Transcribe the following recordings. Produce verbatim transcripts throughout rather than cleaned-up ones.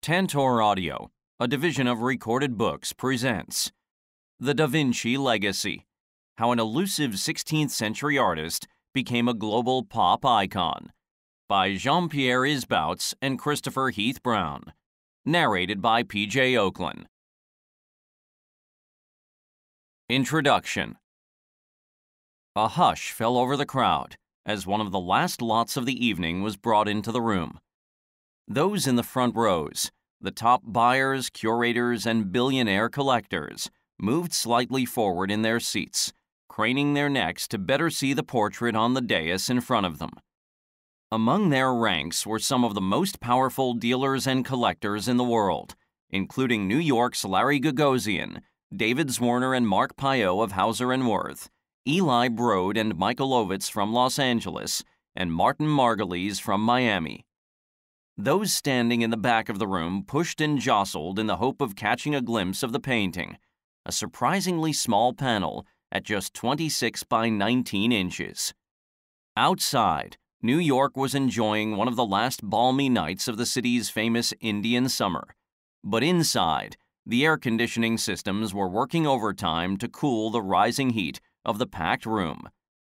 Tantor Audio, a division of Recorded Books, presents The Da Vinci Legacy: How an Elusive sixteenth Century Artist Became a Global Pop Icon, by Jean-Pierre Isbouts and Christopher Heath Brown. Narrated by P J Ochlan. Introduction. A hush fell over the crowd as one of the last lots of the evening was brought into the room. Those in the front rows, the top buyers, curators, and billionaire collectors, moved slightly forward in their seats, craning their necks to better see the portrait on the dais in front of them. Among their ranks were some of the most powerful dealers and collectors in the world, including New York's Larry Gagosian, David Zwirner and Mark Payot of Hauser and Wirth, Eli Broad and Michael Ovitz from Los Angeles, and Martin Margulies from Miami. Those standing in the back of the room pushed and jostled in the hope of catching a glimpse of the painting, a surprisingly small panel at just twenty-six by nineteen inches. Outside, New York was enjoying one of the last balmy nights of the city's famous Indian summer. But inside, the air conditioning systems were working overtime to cool the rising heat of the packed room.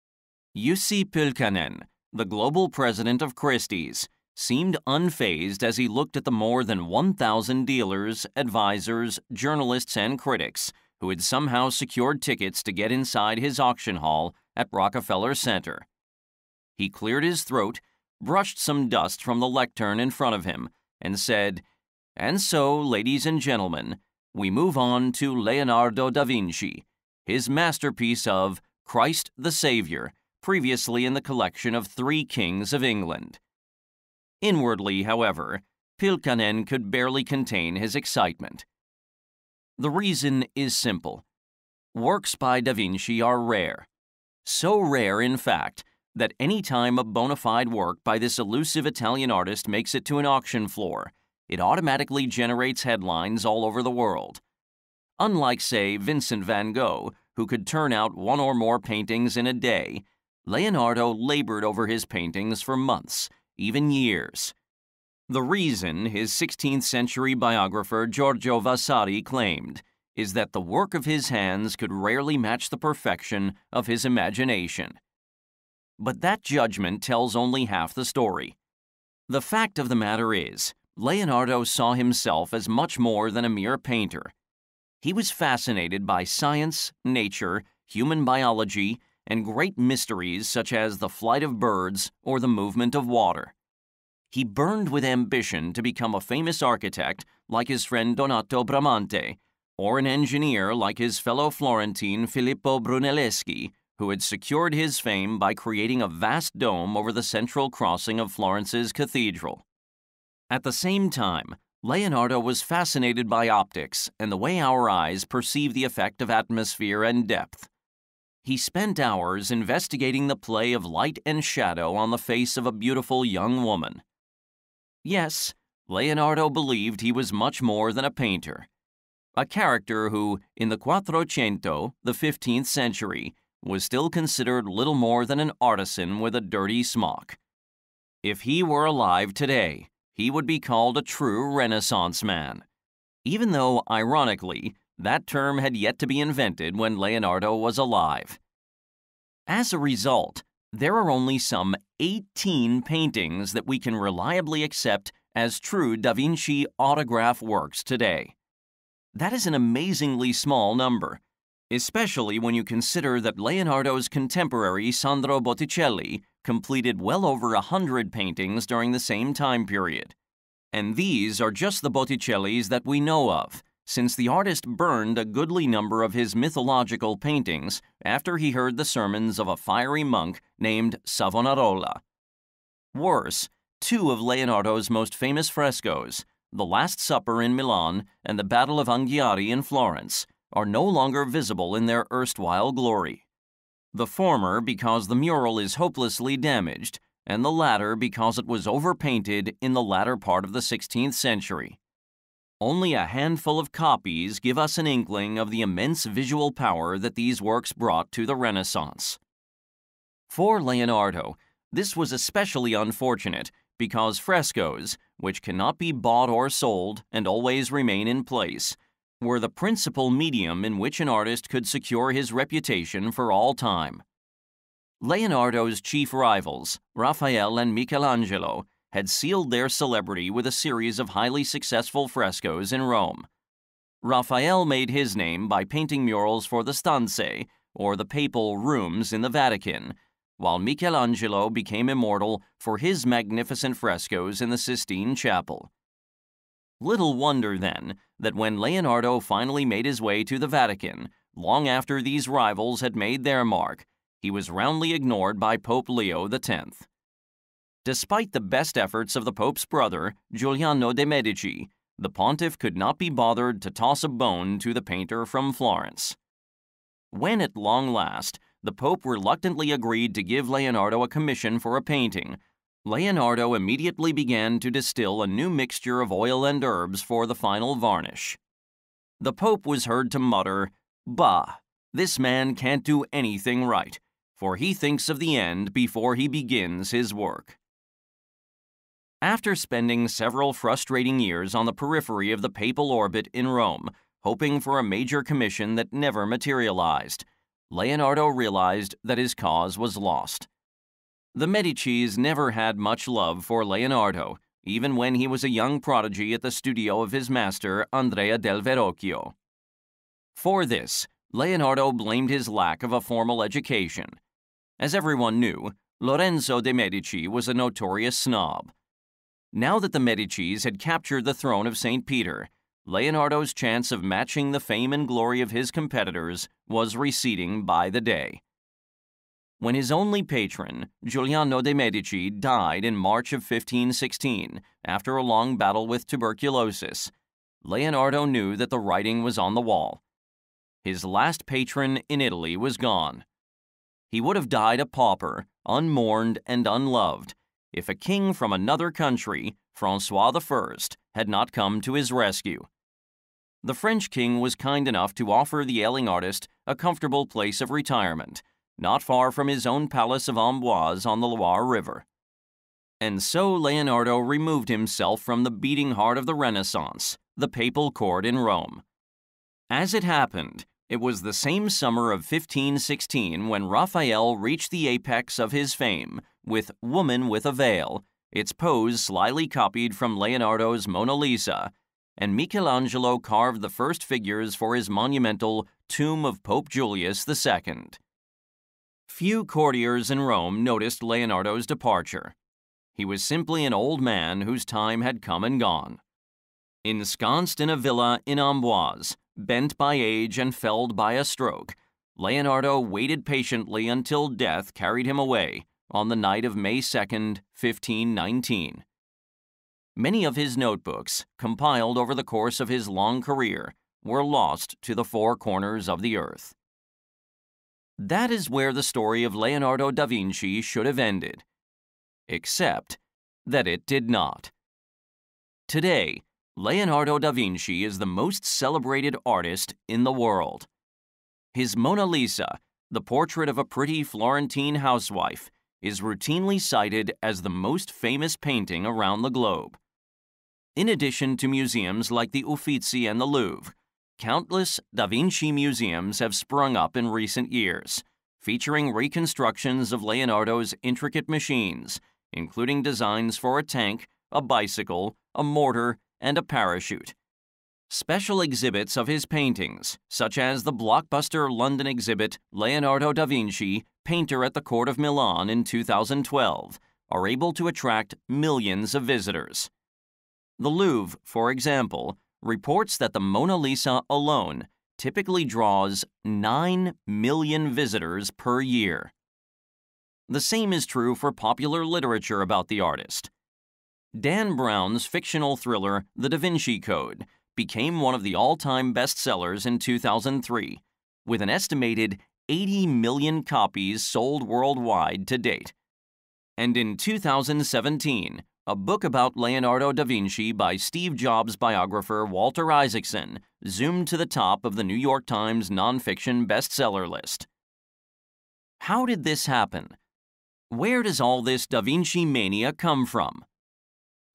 Jussi Pulkkanen, the global president of Christie's, seemed unfazed as he looked at the more than one thousand dealers, advisors, journalists, and critics who had somehow secured tickets to get inside his auction hall at Rockefeller Center. He cleared his throat, brushed some dust from the lectern in front of him, and said, "And so, ladies and gentlemen, we move on to Leonardo da Vinci, his masterpiece of Christ the Savior, previously in the collection of three kings of England." Inwardly, however, Pulkkanen could barely contain his excitement. The reason is simple. Works by Da Vinci are rare. So rare, in fact, that any time a bona fide work by this elusive Italian artist makes it to an auction floor, it automatically generates headlines all over the world. Unlike, say, Vincent van Gogh, who could turn out one or more paintings in a day, Leonardo labored over his paintings for months, even years. The reason, his sixteenth century biographer Giorgio Vasari claimed, is that the work of his hands could rarely match the perfection of his imagination. But that judgment tells only half the story. The fact of the matter is, Leonardo saw himself as much more than a mere painter. He was fascinated by science, nature, human biology, and great mysteries such as the flight of birds or the movement of water. He burned with ambition to become a famous architect like his friend Donato Bramante, or an engineer like his fellow Florentine Filippo Brunelleschi, who had secured his fame by creating a vast dome over the central crossing of Florence's cathedral. At the same time, Leonardo was fascinated by optics and the way our eyes perceive the effect of atmosphere and depth. He spent hours investigating the play of light and shadow on the face of a beautiful young woman. Yes, Leonardo believed he was much more than a painter. A character who, in the Quattrocento, the fifteenth century, was still considered little more than an artisan with a dirty smock. If he were alive today, he would be called a true Renaissance man, even though, ironically, that term had yet to be invented when Leonardo was alive. As a result, there are only some eighteen paintings that we can reliably accept as true Da Vinci autograph works today. That is an amazingly small number, especially when you consider that Leonardo's contemporary Sandro Botticelli completed well over a hundred paintings during the same time period. And these are just the Botticellis that we know of, since the artist burned a goodly number of his mythological paintings after he heard the sermons of a fiery monk named Savonarola. Worse, two of Leonardo's most famous frescoes, The Last Supper in Milan and the Battle of Anghiari in Florence, are no longer visible in their erstwhile glory. The former because the mural is hopelessly damaged, and the latter because it was overpainted in the latter part of the sixteenth century. Only a handful of copies give us an inkling of the immense visual power that these works brought to the Renaissance. For Leonardo, this was especially unfortunate because frescoes, which cannot be bought or sold and always remain in place, were the principal medium in which an artist could secure his reputation for all time. Leonardo's chief rivals, Raphael and Michelangelo, had sealed their celebrity with a series of highly successful frescoes in Rome. Raphael made his name by painting murals for the stanze, or the papal rooms in the Vatican, while Michelangelo became immortal for his magnificent frescoes in the Sistine Chapel. Little wonder, then, that when Leonardo finally made his way to the Vatican, long after these rivals had made their mark, he was roundly ignored by Pope Leo the tenth. Despite the best efforts of the Pope's brother, Giuliano de' Medici, the pontiff could not be bothered to toss a bone to the painter from Florence. When, at long last, the Pope reluctantly agreed to give Leonardo a commission for a painting, Leonardo immediately began to distill a new mixture of oil and herbs for the final varnish. The Pope was heard to mutter, "Bah, this man can't do anything right, for he thinks of the end before he begins his work." After spending several frustrating years on the periphery of the papal orbit in Rome, hoping for a major commission that never materialized, Leonardo realized that his cause was lost. The Medicis never had much love for Leonardo, even when he was a young prodigy at the studio of his master, Andrea del Verrocchio. For this, Leonardo blamed his lack of a formal education. As everyone knew, Lorenzo de' Medici was a notorious snob. Now that the Medicis had captured the throne of Saint Peter, Leonardo's chance of matching the fame and glory of his competitors was receding by the day. When his only patron, Giuliano de' Medici, died in March of fifteen sixteen after a long battle with tuberculosis, Leonardo knew that the writing was on the wall. His last patron in Italy was gone. He would have died a pauper, unmourned and unloved, if a king from another country, Francois the First, had not come to his rescue. The French king was kind enough to offer the ailing artist a comfortable place of retirement, not far from his own palace of Amboise on the Loire River. And so Leonardo removed himself from the beating heart of the Renaissance, the papal court in Rome. As it happened, it was the same summer of fifteen sixteen when Raphael reached the apex of his fame with Woman with a Veil, its pose slyly copied from Leonardo's Mona Lisa, and Michelangelo carved the first figures for his monumental Tomb of Pope Julius the Second. Few courtiers in Rome noticed Leonardo's departure. He was simply an old man whose time had come and gone. Ensconced in a villa in Amboise, bent by age and felled by a stroke, Leonardo waited patiently until death carried him away on the night of May second, fifteen nineteen. Many of his notebooks, compiled over the course of his long career, were lost to the four corners of the earth. That is where the story of Leonardo da Vinci should have ended, except that it did not. Today, Leonardo da Vinci is the most celebrated artist in the world. His Mona Lisa, the portrait of a pretty Florentine housewife, is routinely cited as the most famous painting around the globe. In addition to museums like the Uffizi and the Louvre, countless Da Vinci museums have sprung up in recent years, featuring reconstructions of Leonardo's intricate machines, including designs for a tank, a bicycle, a mortar, and a parachute. Special exhibits of his paintings, such as the blockbuster London exhibit Leonardo da Vinci, Painter at the Court of Milan in two thousand twelve, are able to attract millions of visitors. The Louvre, for example, reports that the Mona Lisa alone typically draws nine million visitors per year. The same is true for popular literature about the artist. Dan Brown's fictional thriller The Da Vinci Code became one of the all-time bestsellers in two thousand three, with an estimated eighty million copies sold worldwide to date. And in two thousand seventeen, a book about Leonardo da Vinci by Steve Jobs biographer Walter Isaacson zoomed to the top of the New York Times nonfiction bestseller list. How did this happen? Where does all this Da Vinci mania come from?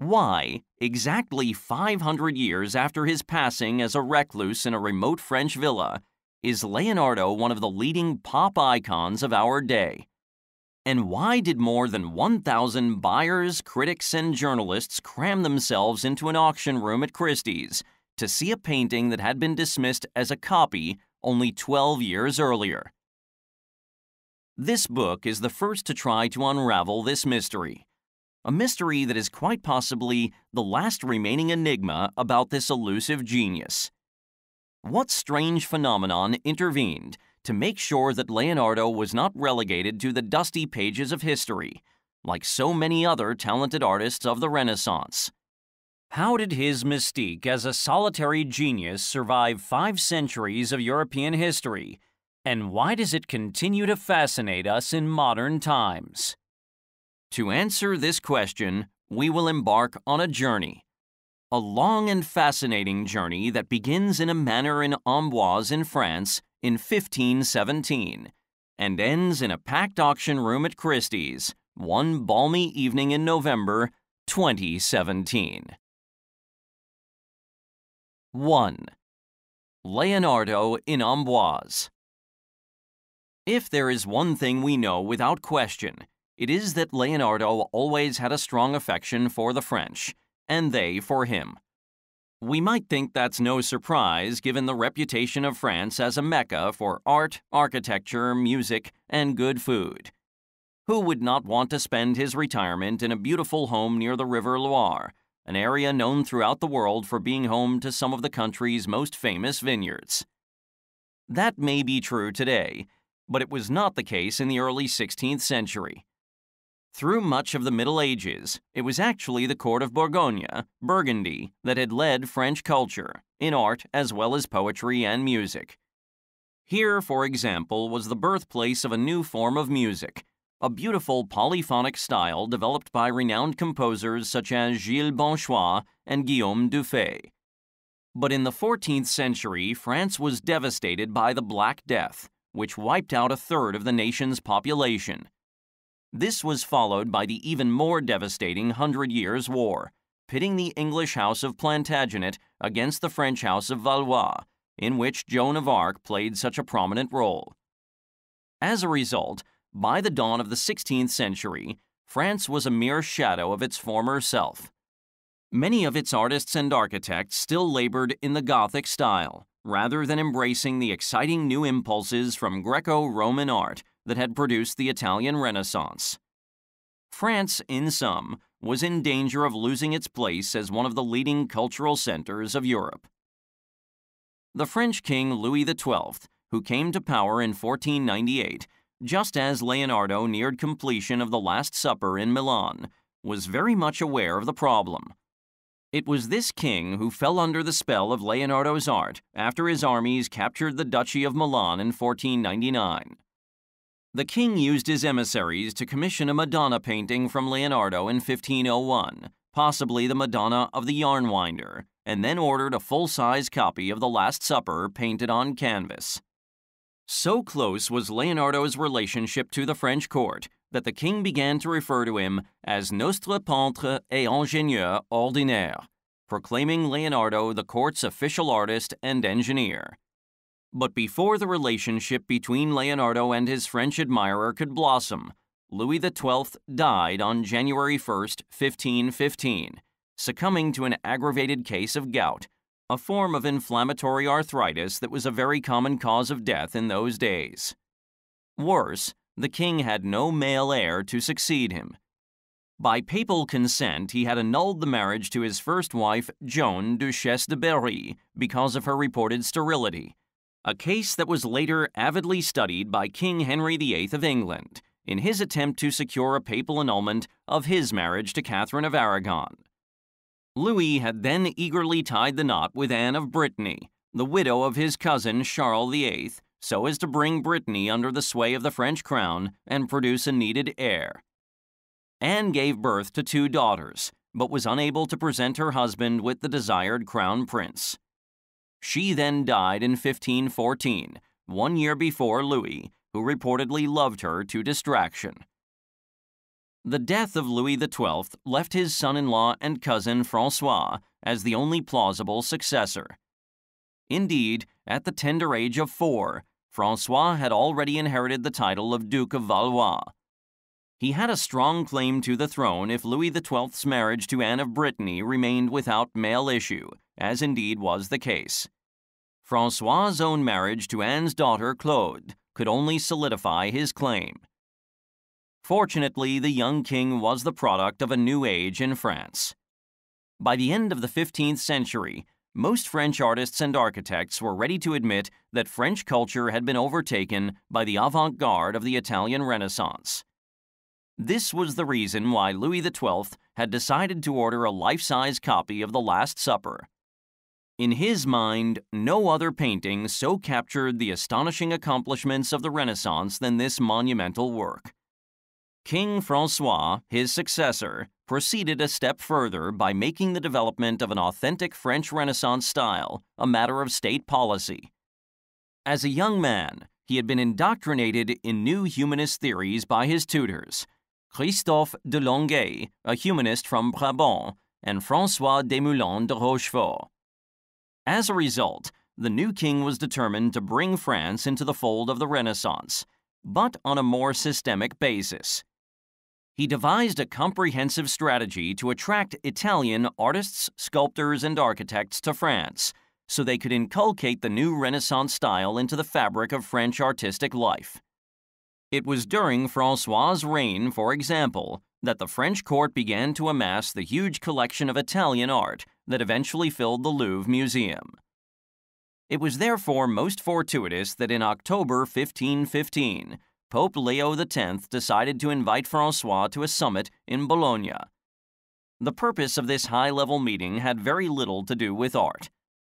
Why, exactly five hundred years after his passing as a recluse in a remote French villa, is Leonardo one of the leading pop icons of our day? And why did more than one thousand buyers, critics, and journalists cram themselves into an auction room at Christie's to see a painting that had been dismissed as a copy only twelve years earlier? This book is the first to try to unravel this mystery. A mystery that is quite possibly the last remaining enigma about this elusive genius. What strange phenomenon intervened to make sure that Leonardo was not relegated to the dusty pages of history, like so many other talented artists of the Renaissance? How did his mystique as a solitary genius survive five centuries of European history, and why does it continue to fascinate us in modern times? To answer this question, we will embark on a journey. A long and fascinating journey that begins in a manor in Amboise in France in fifteen seventeen and ends in a packed auction room at Christie's one balmy evening in November twenty seventeen. one. Leonardo in Amboise. If there is one thing we know without question, it is that Leonardo always had a strong affection for the French, and they for him. We might think that's no surprise given the reputation of France as a mecca for art, architecture, music, and good food. Who would not want to spend his retirement in a beautiful home near the River Loire, an area known throughout the world for being home to some of the country's most famous vineyards? That may be true today, but it was not the case in the early sixteenth century. Through much of the Middle Ages, it was actually the court of Bourgogne, Burgundy, that had led French culture, in art as well as poetry and music. Here, for example, was the birthplace of a new form of music, a beautiful polyphonic style developed by renowned composers such as Gilles Bonchois and Guillaume Dufay. But in the fourteenth century, France was devastated by the Black Death, which wiped out a third of the nation's population. This was followed by the even more devastating Hundred Years' War, pitting the English House of Plantagenet against the French House of Valois, in which Joan of Arc played such a prominent role. As a result, by the dawn of the sixteenth century, France was a mere shadow of its former self. Many of its artists and architects still labored in the Gothic style, rather than embracing the exciting new impulses from Greco-Roman art that had produced the Italian Renaissance. France, in sum, was in danger of losing its place as one of the leading cultural centers of Europe. The French king Louis the Twelfth, who came to power in fourteen ninety-eight, just as Leonardo neared completion of The Last Supper in Milan, was very much aware of the problem. It was this king who fell under the spell of Leonardo's art after his armies captured the Duchy of Milan in fourteen ninety-nine. The king used his emissaries to commission a Madonna painting from Leonardo in fifteen oh one, possibly the Madonna of the Yarnwinder, and then ordered a full-size copy of The Last Supper painted on canvas. So close was Leonardo's relationship to the French court that the king began to refer to him as Notre Peintre et Ingénieur Ordinaire, proclaiming Leonardo the court's official artist and engineer. But before the relationship between Leonardo and his French admirer could blossom, Louis the Twelfth died on January first, fifteen fifteen, succumbing to an aggravated case of gout, a form of inflammatory arthritis that was a very common cause of death in those days. Worse, the king had no male heir to succeed him. By papal consent, he had annulled the marriage to his first wife, Joan, Duchesse de Berry, because of her reported sterility, a case that was later avidly studied by King Henry the Eighth of England in his attempt to secure a papal annulment of his marriage to Catherine of Aragon. Louis had then eagerly tied the knot with Anne of Brittany, the widow of his cousin Charles the Eighth, so as to bring Brittany under the sway of the French crown and produce a needed heir. Anne gave birth to two daughters, but was unable to present her husband with the desired crown prince. She then died in fifteen fourteen, one year before Louis, who reportedly loved her to distraction. The death of Louis the Twelfth left his son-in-law and cousin François as the only plausible successor. Indeed, at the tender age of four, François had already inherited the title of Duke of Valois. He had a strong claim to the throne if Louis the Twelfth's marriage to Anne of Brittany remained without male issue, as indeed was the case. François' own marriage to Anne's daughter Claude could only solidify his claim. Fortunately, the young king was the product of a new age in France. By the end of the fifteenth century, most French artists and architects were ready to admit that French culture had been overtaken by the avant-garde of the Italian Renaissance. This was the reason why Louis the Twelfth had decided to order a life-size copy of The Last Supper. In his mind, no other painting so captured the astonishing accomplishments of the Renaissance than this monumental work. King François, his successor, proceeded a step further by making the development of an authentic French Renaissance style a matter of state policy. As a young man, he had been indoctrinated in new humanist theories by his tutors, Christophe de Longuet, a humanist from Brabant, and François Desmoulins de Rochefort. As a result, the new king was determined to bring France into the fold of the Renaissance, but on a more systemic basis. He devised a comprehensive strategy to attract Italian artists, sculptors, and architects to France, so they could inculcate the new Renaissance style into the fabric of French artistic life. It was during François' reign, for example, that the French court began to amass the huge collection of Italian art that eventually filled the Louvre Museum. It was therefore most fortuitous that in October fifteen fifteen, Pope Leo the Tenth decided to invite François to a summit in Bologna. The purpose of this high-level meeting had very little to do with art.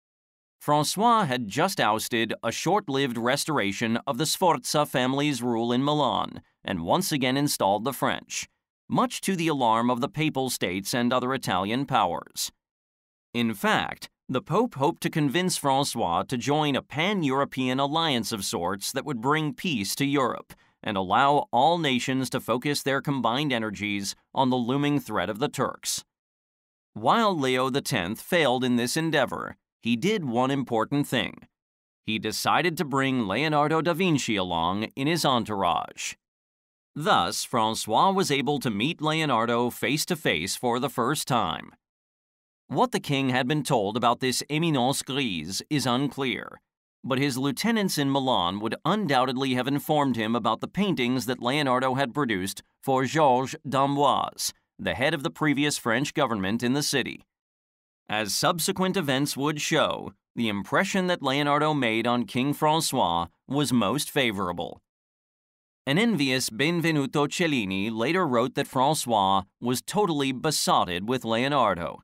François had just ousted a short-lived restoration of the Sforza family's rule in Milan and once again installed the French, much to the alarm of the Papal States and other Italian powers. In fact, the Pope hoped to convince François to join a pan-European alliance of sorts that would bring peace to Europe and allow all nations to focus their combined energies on the looming threat of the Turks. While Leo the Tenth failed in this endeavor, he did one important thing. He decided to bring Leonardo da Vinci along in his entourage. Thus, François was able to meet Leonardo face-to-face for the first time. What the king had been told about this éminence grise is unclear, but his lieutenants in Milan would undoubtedly have informed him about the paintings that Leonardo had produced for Georges d'Amboise, the head of the previous French government in the city. As subsequent events would show, the impression that Leonardo made on King François was most favorable. An envious Benvenuto Cellini later wrote that François was totally besotted with Leonardo.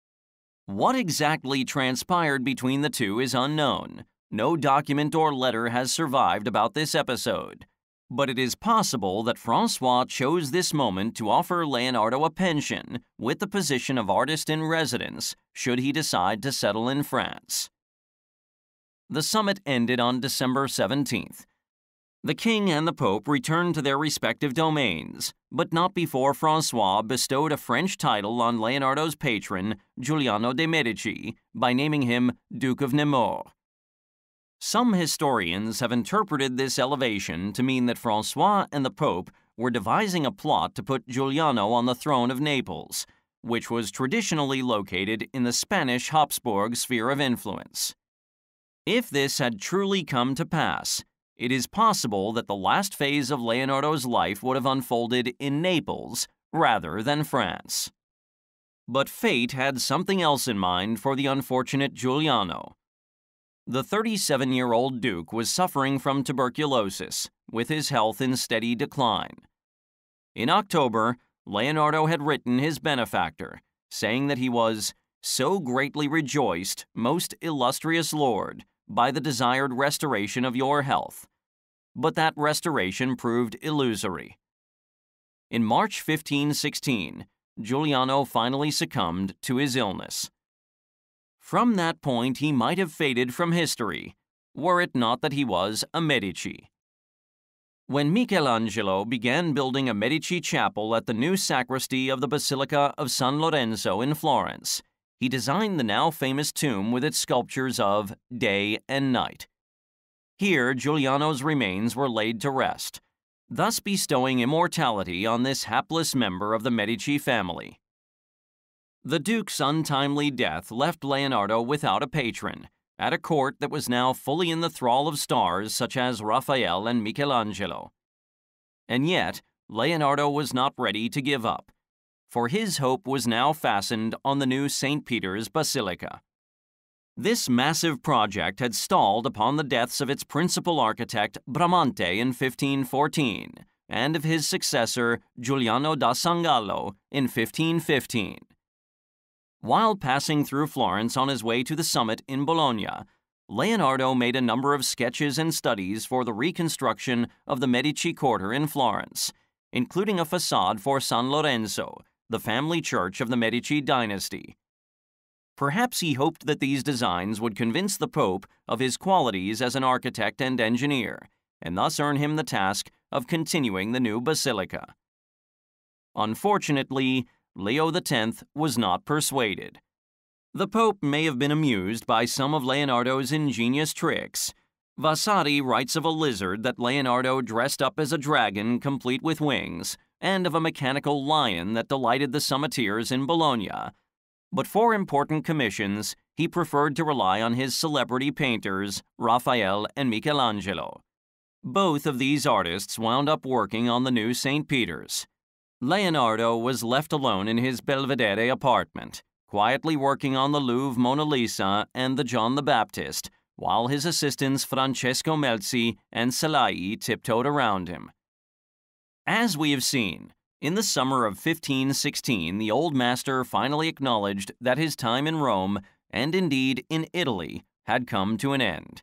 What exactly transpired between the two is unknown. No document or letter has survived about this episode, but it is possible that François chose this moment to offer Leonardo a pension with the position of artist in residence should he decide to settle in France. The summit ended on December seventeenth. The king and the pope returned to their respective domains, but not before François bestowed a French title on Leonardo's patron, Giuliano de' Medici, by naming him Duke of Nemours. Some historians have interpreted this elevation to mean that François and the Pope were devising a plot to put Giuliano on the throne of Naples, which was traditionally located in the Spanish Habsburg sphere of influence. If this had truly come to pass, it is possible that the last phase of Leonardo's life would have unfolded in Naples rather than France. But fate had something else in mind for the unfortunate Giuliano. The thirty-seven-year-old Duke was suffering from tuberculosis, with his health in steady decline. In October, Leonardo had written his benefactor, saying that he was so greatly rejoiced, most illustrious lord, by the desired restoration of your health. But that restoration proved illusory. In March fifteen sixteen, Giuliano finally succumbed to his illness. From that point, he might have faded from history, were it not that he was a Medici. When Michelangelo began building a Medici chapel at the new sacristy of the Basilica of San Lorenzo in Florence, he designed the now famous tomb with its sculptures of Day and Night. Here, Giuliano's remains were laid to rest, thus bestowing immortality on this hapless member of the Medici family. The Duke's untimely death left Leonardo without a patron, at a court that was now fully in the thrall of stars such as Raphael and Michelangelo. And yet, Leonardo was not ready to give up, for his hope was now fastened on the new Saint Peter's Basilica. This massive project had stalled upon the deaths of its principal architect Bramante in fifteen fourteen and of his successor Giuliano da Sangallo in fifteen fifteen. While passing through Florence on his way to the summit in Bologna, Leonardo made a number of sketches and studies for the reconstruction of the Medici Quarter in Florence, including a facade for San Lorenzo, the family church of the Medici dynasty. Perhaps he hoped that these designs would convince the Pope of his qualities as an architect and engineer, and thus earn him the task of continuing the new basilica. Unfortunately, Leo the tenth was not persuaded. The Pope may have been amused by some of Leonardo's ingenious tricks. Vasari writes of a lizard that Leonardo dressed up as a dragon complete with wings, and of a mechanical lion that delighted the summiteers in Bologna. But for important commissions, he preferred to rely on his celebrity painters, Raphael and Michelangelo. Both of these artists wound up working on the new Saint Peter's. Leonardo was left alone in his Belvedere apartment, quietly working on the Louvre Mona Lisa and the John the Baptist, while his assistants Francesco Melzi and Salai tiptoed around him. As we have seen, in the summer of fifteen sixteen, the old master finally acknowledged that his time in Rome, and indeed in Italy, had come to an end.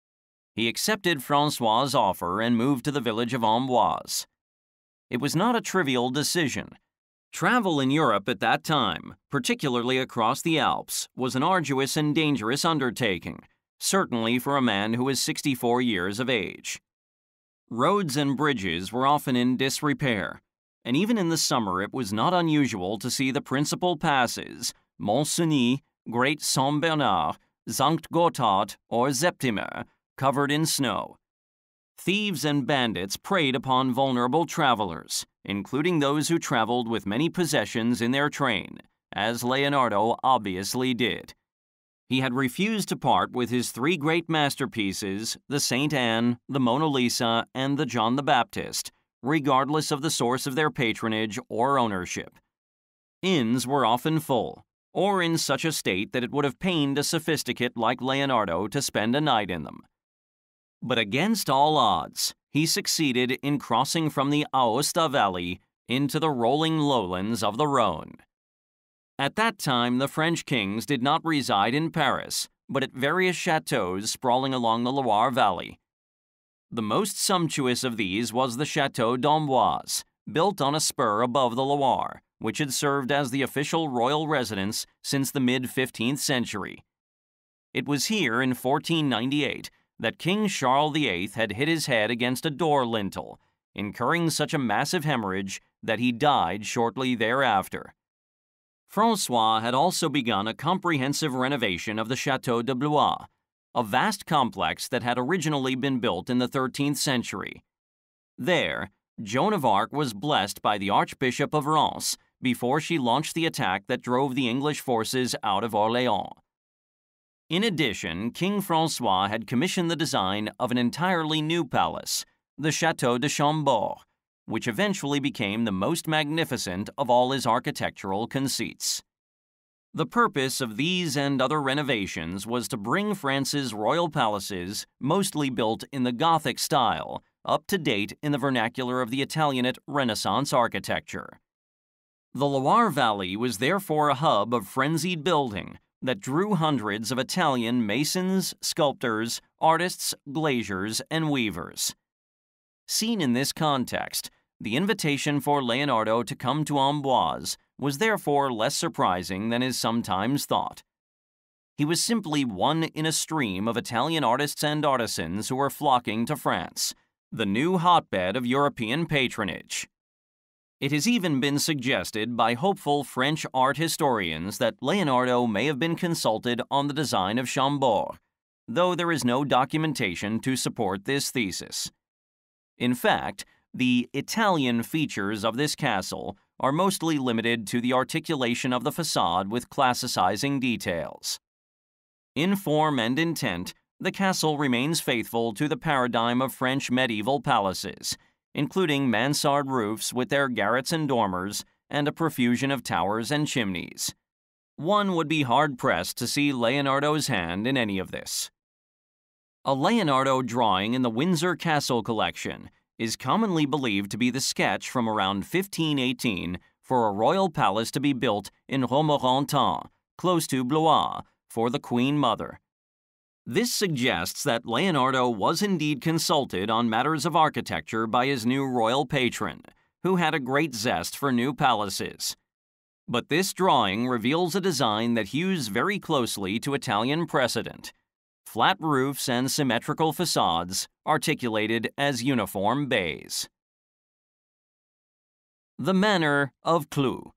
He accepted Francois' offer and moved to the village of Amboise. It was not a trivial decision. Travel in Europe at that time, particularly across the Alps, was an arduous and dangerous undertaking, certainly for a man who was sixty-four years of age. Roads and bridges were often in disrepair, and even in the summer it was not unusual to see the principal passes, Mont-Cenis, Great Saint-Bernard, Sankt Gotthard, or Septimer, covered in snow. Thieves and bandits preyed upon vulnerable travelers, including those who traveled with many possessions in their train, as Leonardo obviously did. He had refused to part with his three great masterpieces, the Saint Anne, the Mona Lisa, and the John the Baptist, regardless of the source of their patronage or ownership. Inns were often full, or in such a state that it would have pained a sophisticate like Leonardo to spend a night in them. But against all odds, he succeeded in crossing from the Aosta Valley into the rolling lowlands of the Rhone. At that time, the French kings did not reside in Paris, but at various chateaux sprawling along the Loire Valley. The most sumptuous of these was the Château d'Amboise, built on a spur above the Loire, which had served as the official royal residence since the mid-fifteenth century. It was here in fourteen ninety-eight that King Charles the Eighth had hit his head against a door lintel, incurring such a massive hemorrhage that he died shortly thereafter. Francois had also begun a comprehensive renovation of the Château de Blois, a vast complex that had originally been built in the thirteenth century. There, Joan of Arc was blessed by the Archbishop of Reims before she launched the attack that drove the English forces out of Orléans. In addition, King Francois had commissioned the design of an entirely new palace, the Château de Chambord, which eventually became the most magnificent of all his architectural conceits. The purpose of these and other renovations was to bring France's royal palaces, mostly built in the Gothic style, up to date in the vernacular of the Italianate Renaissance architecture. The Loire Valley was therefore a hub of frenzied building that drew hundreds of Italian masons, sculptors, artists, glaziers, and weavers. Seen in this context, the invitation for Leonardo to come to Amboise was therefore less surprising than is sometimes thought. He was simply one in a stream of Italian artists and artisans who were flocking to France, the new hotbed of European patronage. It has even been suggested by hopeful French art historians that Leonardo may have been consulted on the design of Chambord, though there is no documentation to support this thesis. In fact, the Italian features of this castle are mostly limited to the articulation of the facade with classicizing details. In form and intent, the castle remains faithful to the paradigm of French medieval palaces, including mansard roofs with their garrets and dormers, and a profusion of towers and chimneys. One would be hard-pressed to see Leonardo's hand in any of this. A Leonardo drawing in the Windsor Castle collection is commonly believed to be the sketch from around fifteen eighteen for a royal palace to be built in Romorantin, close to Blois, for the Queen Mother. This suggests that Leonardo was indeed consulted on matters of architecture by his new royal patron, who had a great zest for new palaces. But this drawing reveals a design that hews very closely to Italian precedent: flat roofs and symmetrical facades articulated as uniform bays. The Manor of Clou.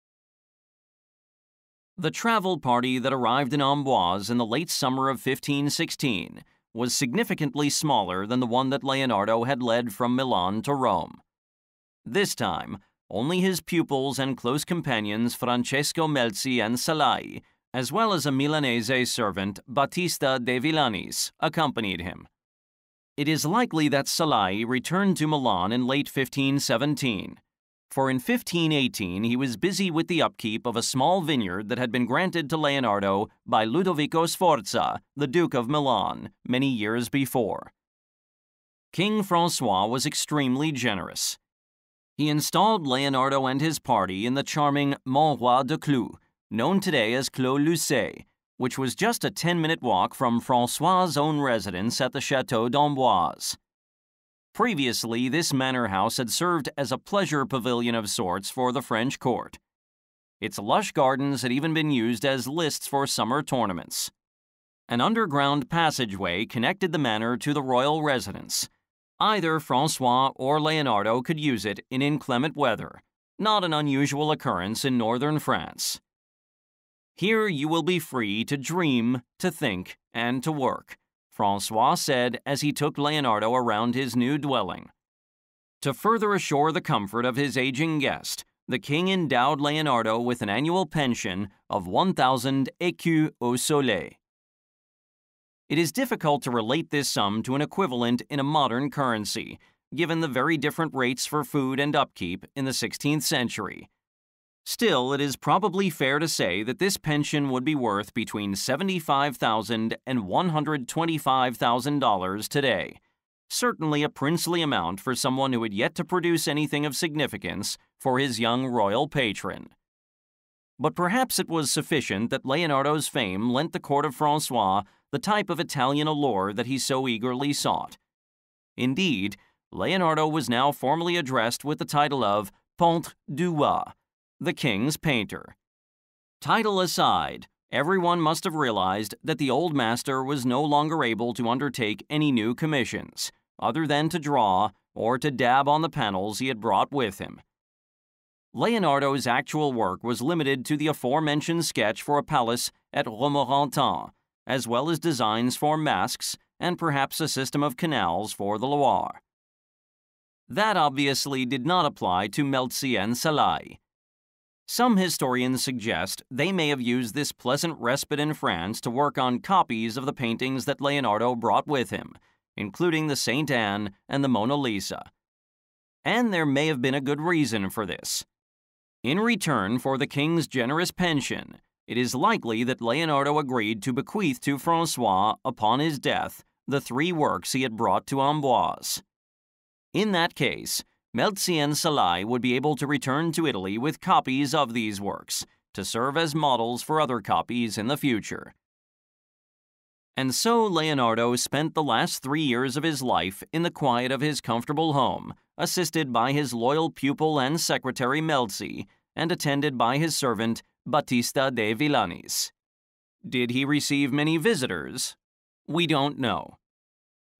The travel party that arrived in Amboise in the late summer of fifteen sixteen was significantly smaller than the one that Leonardo had led from Milan to Rome. This time, only his pupils and close companions Francesco Melzi and Salai, as well as a Milanese servant, Battista de Villanis, accompanied him. It is likely that Salai returned to Milan in late fifteen seventeen, for in fifteen eighteen he was busy with the upkeep of a small vineyard that had been granted to Leonardo by Ludovico Sforza, the Duke of Milan, many years before. King François was extremely generous. He installed Leonardo and his party in the charming Mont de Clou, known today as Clos Lucé, which was just a ten-minute walk from François' own residence at the Château d'Amboise. Previously, this manor house had served as a pleasure pavilion of sorts for the French court. Its lush gardens had even been used as lists for summer tournaments. An underground passageway connected the manor to the royal residence. Either François or Leonardo could use it in inclement weather, not an unusual occurrence in northern France. Here you will be free to dream, to think, and to work, François said as he took Leonardo around his new dwelling. To further assure the comfort of his aging guest, the king endowed Leonardo with an annual pension of one thousand écus au soleil. It is difficult to relate this sum to an equivalent in a modern currency, given the very different rates for food and upkeep in the sixteenth century. Still, it is probably fair to say that this pension would be worth between seventy-five thousand dollars and one hundred twenty-five thousand dollars today. Certainly a princely amount for someone who had yet to produce anything of significance for his young royal patron. But perhaps it was sufficient that Leonardo's fame lent the court of François the type of Italian allure that he so eagerly sought. Indeed, Leonardo was now formally addressed with the title of Peintre du Roi, the king's painter. Title aside, everyone must have realized that the old master was no longer able to undertake any new commissions, other than to draw or to dab on the panels he had brought with him. Leonardo's actual work was limited to the aforementioned sketch for a palace at Romorantin, as well as designs for masks and perhaps a system of canals for the Loire. That obviously did not apply to Melzi and Salai. Some historians suggest they may have used this pleasant respite in France to work on copies of the paintings that Leonardo brought with him, including the Saint Anne and the Mona Lisa. And there may have been a good reason for this. In return for the king's generous pension, it is likely that Leonardo agreed to bequeath to François, upon his death, the three works he had brought to Amboise. In that case, Melzi and Salai would be able to return to Italy with copies of these works, to serve as models for other copies in the future. And so Leonardo spent the last three years of his life in the quiet of his comfortable home, assisted by his loyal pupil and secretary Melzi, and attended by his servant Battista de Villanis. Did he receive many visitors? We don't know.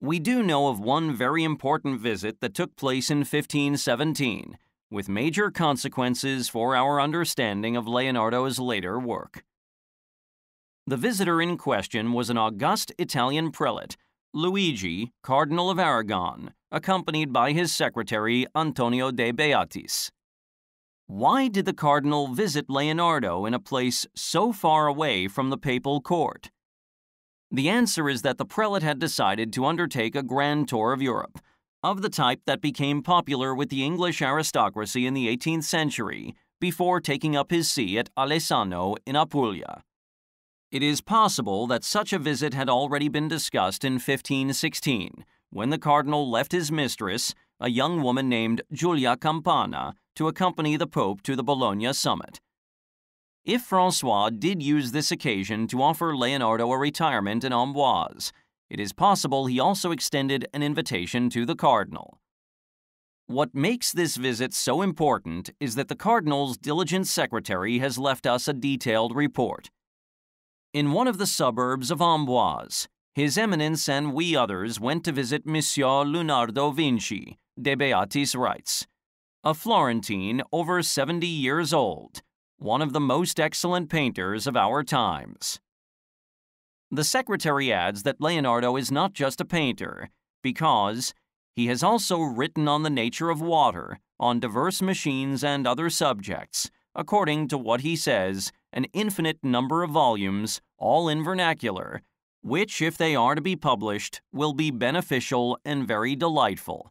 We do know of one very important visit that took place in fifteen seventeen, with major consequences for our understanding of Leonardo's later work. The visitor in question was an august Italian prelate, Luigi, Cardinal of Aragon, accompanied by his secretary Antonio de Beatis. Why did the cardinal visit Leonardo in a place so far away from the papal court? The answer is that the prelate had decided to undertake a grand tour of Europe, of the type that became popular with the English aristocracy in the eighteenth century, before taking up his see at Alessano in Apulia. It is possible that such a visit had already been discussed in fifteen sixteen, when the cardinal left his mistress, a young woman named Giulia Campana, to accompany the Pope to the Bologna summit. If Francois did use this occasion to offer Leonardo a retirement in Amboise, it is possible he also extended an invitation to the cardinal. What makes this visit so important is that the cardinal's diligent secretary has left us a detailed report. In one of the suburbs of Amboise, His Eminence and we others went to visit Monsieur Leonardo da Vinci, de Beatis writes, a Florentine over seventy years old, one of the most excellent painters of our times. The secretary adds that Leonardo is not just a painter, because he has also written on the nature of water, on diverse machines and other subjects, according to what he says, an infinite number of volumes, all in vernacular, which, if they are to be published, will be beneficial and very delightful.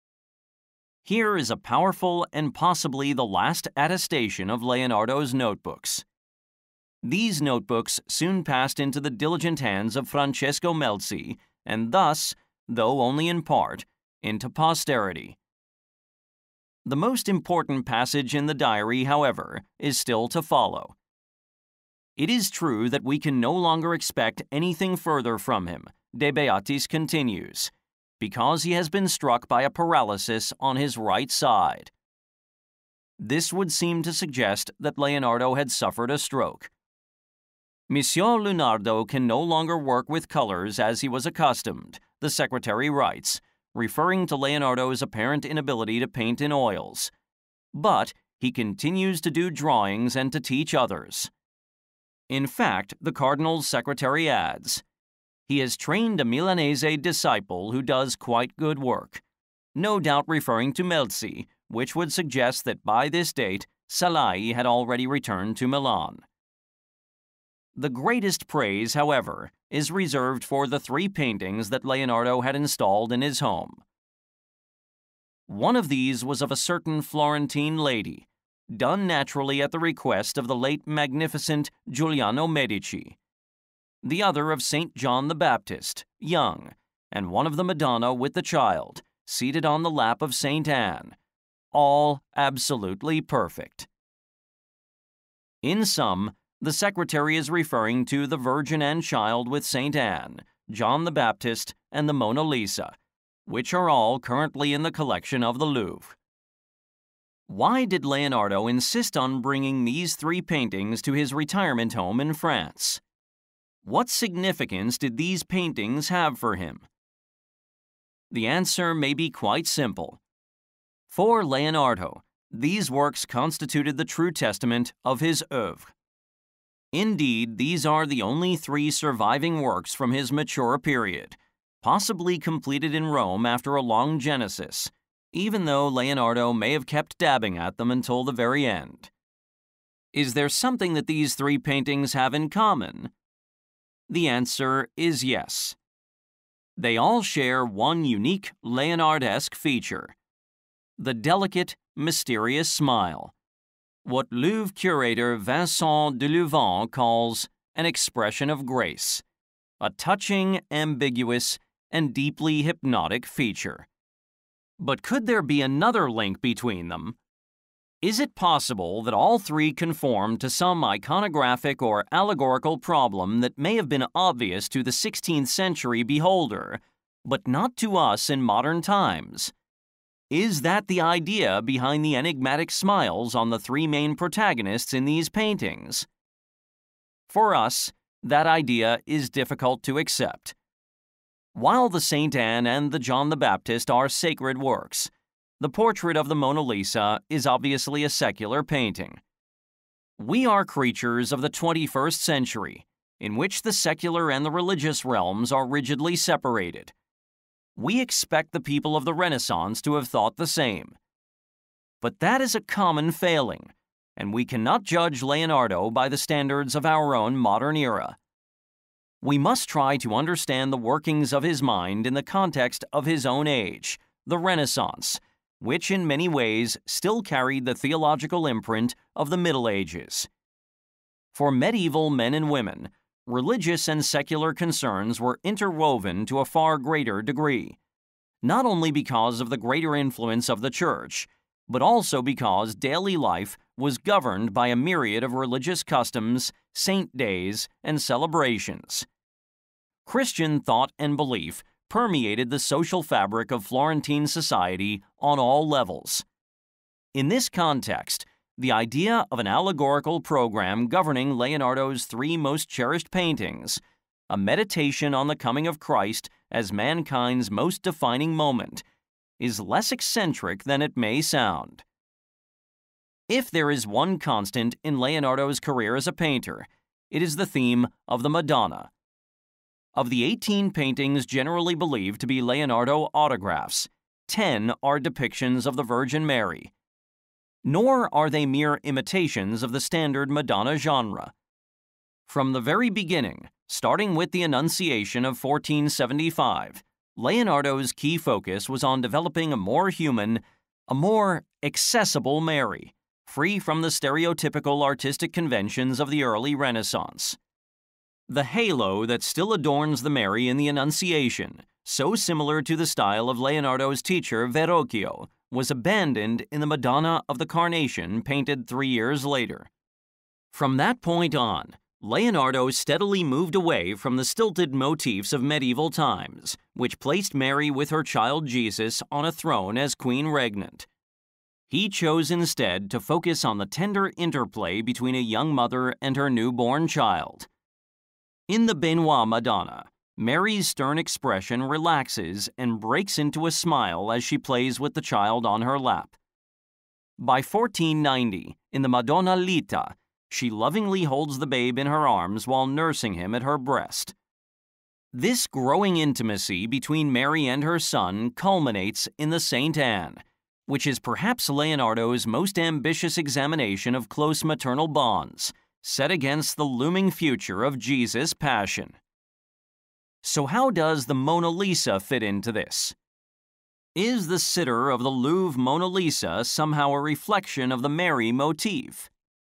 Here is a powerful and possibly the last attestation of Leonardo's notebooks. These notebooks soon passed into the diligent hands of Francesco Melzi, and thus, though only in part, into posterity. The most important passage in the diary, however, is still to follow. It is true that we can no longer expect anything further from him, de Beatis continues, because he has been struck by a paralysis on his right side. This would seem to suggest that Leonardo had suffered a stroke. Monsieur Leonardo can no longer work with colors as he was accustomed, the secretary writes, referring to Leonardo's apparent inability to paint in oils. But he continues to do drawings and to teach others. In fact, the cardinal's secretary adds, he has trained a Milanese disciple who does quite good work, no doubt referring to Melzi, which would suggest that by this date, Salai had already returned to Milan. The greatest praise, however, is reserved for the three paintings that Leonardo had installed in his home. One of these was of a certain Florentine lady, done naturally at the request of the late magnificent Giuliano Medici. The other of Saint John the Baptist, young, and one of the Madonna with the child, seated on the lap of Saint Anne, all absolutely perfect. In sum, the secretary is referring to the Virgin and Child with Saint Anne, John the Baptist, and the Mona Lisa, which are all currently in the collection of the Louvre. Why did Leonardo insist on bringing these three paintings to his retirement home in France? What significance did these paintings have for him? The answer may be quite simple. For Leonardo, these works constituted the true testament of his œuvre. Indeed, these are the only three surviving works from his mature period, possibly completed in Rome after a long genesis, even though Leonardo may have kept dabbing at them until the very end. Is there something that these three paintings have in common? The answer is yes. They all share one unique Leonardesque feature: the delicate, mysterious smile, what Louvre curator Vincent de Louvain calls an expression of grace, a touching, ambiguous, and deeply hypnotic feature. But could there be another link between them? Is it possible that all three conform to some iconographic or allegorical problem that may have been obvious to the sixteenth century beholder, but not to us in modern times? Is that the idea behind the enigmatic smiles on the three main protagonists in these paintings? For us, that idea is difficult to accept. While the Saint Anne and the John the Baptist are sacred works, the portrait of the Mona Lisa is obviously a secular painting. We are creatures of the twenty-first century, in which the secular and the religious realms are rigidly separated. We expect the people of the Renaissance to have thought the same. But that is a common failing, and we cannot judge Leonardo by the standards of our own modern era. We must try to understand the workings of his mind in the context of his own age, the Renaissance, which in many ways still carried the theological imprint of the Middle Ages. For medieval men and women, religious and secular concerns were interwoven to a far greater degree, not only because of the greater influence of the Church, but also because daily life was governed by a myriad of religious customs, saint days, and celebrations. Christian thought and belief permeated the social fabric of Florentine society on all levels. In this context, the idea of an allegorical program governing Leonardo's three most cherished paintings, a meditation on the coming of Christ as mankind's most defining moment, is less eccentric than it may sound. If there is one constant in Leonardo's career as a painter, it is the theme of the Madonna. Of the eighteen paintings generally believed to be Leonardo autographs, ten are depictions of the Virgin Mary. Nor are they mere imitations of the standard Madonna genre. From the very beginning, starting with the Annunciation of fourteen seventy-five, Leonardo's key focus was on developing a more human, a more accessible Mary, free from the stereotypical artistic conventions of the early Renaissance. The halo that still adorns the Mary in the Annunciation, so similar to the style of Leonardo's teacher Verrocchio, was abandoned in the Madonna of the Carnation painted three years later. From that point on, Leonardo steadily moved away from the stilted motifs of medieval times, which placed Mary with her child Jesus on a throne as queen regnant. He chose instead to focus on the tender interplay between a young mother and her newborn child. In the Benoit Madonna, Mary's stern expression relaxes and breaks into a smile as she plays with the child on her lap. By fourteen ninety, in the Madonna Lita, she lovingly holds the babe in her arms while nursing him at her breast. This growing intimacy between Mary and her son culminates in the Saint Anne, which is perhaps Leonardo's most ambitious examination of close maternal bonds, set against the looming future of Jesus' Passion. So how does the Mona Lisa fit into this? Is the sitter of the Louvre Mona Lisa somehow a reflection of the Mary motif?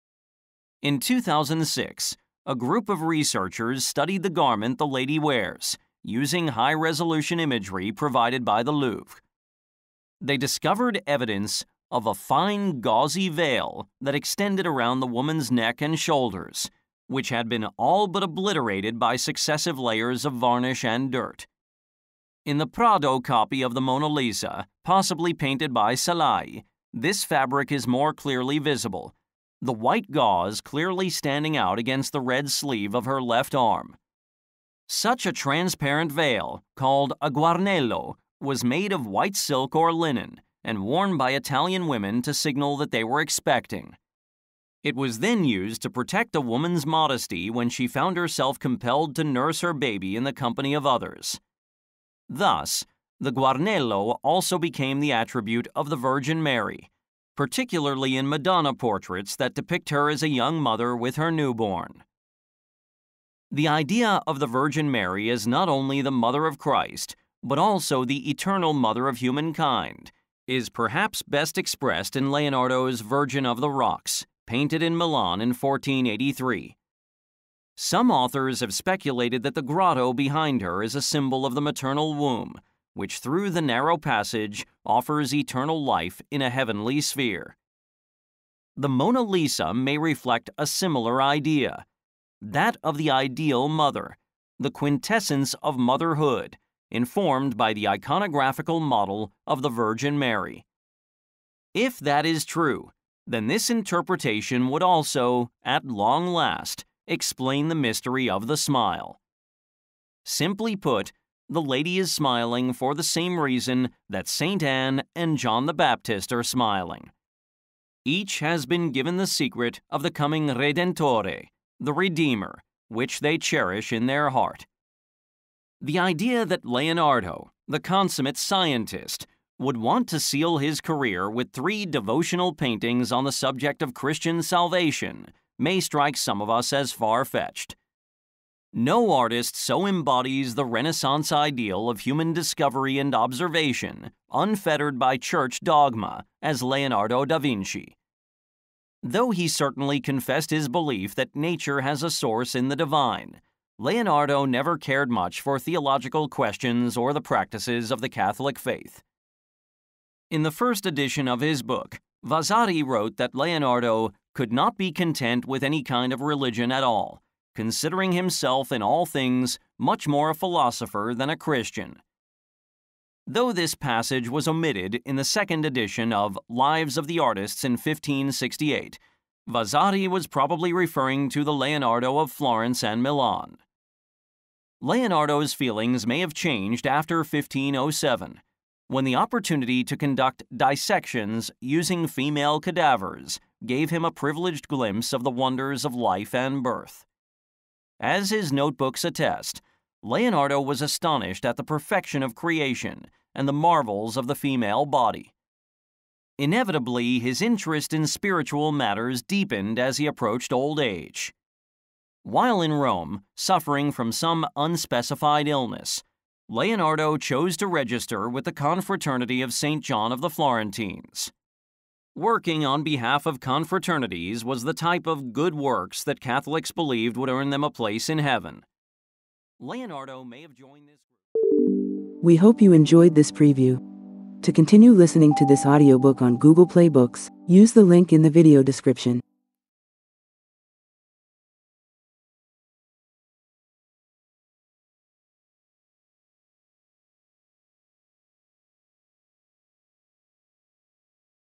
In two thousand six, a group of researchers studied the garment the lady wears, using high-resolution imagery provided by the Louvre. They discovered evidence of a fine gauzy veil that extended around the woman's neck and shoulders, which had been all but obliterated by successive layers of varnish and dirt. In the Prado copy of the Mona Lisa, possibly painted by Salai, this fabric is more clearly visible, the white gauze clearly standing out against the red sleeve of her left arm. Such a transparent veil, called a guarnello, was made of white silk or linen, and worn by Italian women to signal that they were expecting. It was then used to protect a woman's modesty when she found herself compelled to nurse her baby in the company of others. Thus, the guarnello also became the attribute of the Virgin Mary, particularly in Madonna portraits that depict her as a young mother with her newborn. The idea of the Virgin Mary as not only the mother of Christ, but also the eternal mother of humankind, is perhaps best expressed in Leonardo's Virgin of the Rocks, painted in Milan in fourteen eighty-three. Some authors have speculated that the grotto behind her is a symbol of the maternal womb, which through the narrow passage offers eternal life in a heavenly sphere. The Mona Lisa may reflect a similar idea, that of the ideal mother, the quintessence of motherhood, informed by the iconographical model of the Virgin Mary. If that is true, then this interpretation would also, at long last, explain the mystery of the smile. Simply put, the lady is smiling for the same reason that Saint Anne and John the Baptist are smiling. Each has been given the secret of the coming Redentore, the Redeemer, which they cherish in their heart. The idea that Leonardo, the consummate scientist, would want to seal his career with three devotional paintings on the subject of Christian salvation may strike some of us as far-fetched. No artist so embodies the Renaissance ideal of human discovery and observation, unfettered by church dogma, as Leonardo da Vinci. Though he certainly confessed his belief that nature has a source in the divine, Leonardo never cared much for theological questions or the practices of the Catholic faith. In the first edition of his book, Vasari wrote that Leonardo could not be content with any kind of religion at all, considering himself in all things much more a philosopher than a Christian. Though this passage was omitted in the second edition of Lives of the Artists in fifteen sixty-eight, Vasari was probably referring to the Leonardo of Florence and Milan. Leonardo's feelings may have changed after fifteen oh seven, when the opportunity to conduct dissections using female cadavers gave him a privileged glimpse of the wonders of life and birth. As his notebooks attest, Leonardo was astonished at the perfection of creation and the marvels of the female body. Inevitably, his interest in spiritual matters deepened as he approached old age. While in Rome, suffering from some unspecified illness, Leonardo chose to register with the Confraternity of Saint John of the Florentines. Working on behalf of confraternities was the type of good works that Catholics believed would earn them a place in heaven. Leonardo may have joined this group. We hope you enjoyed this preview. To continue listening to this audiobook on Google Play Books, use the link in the video description.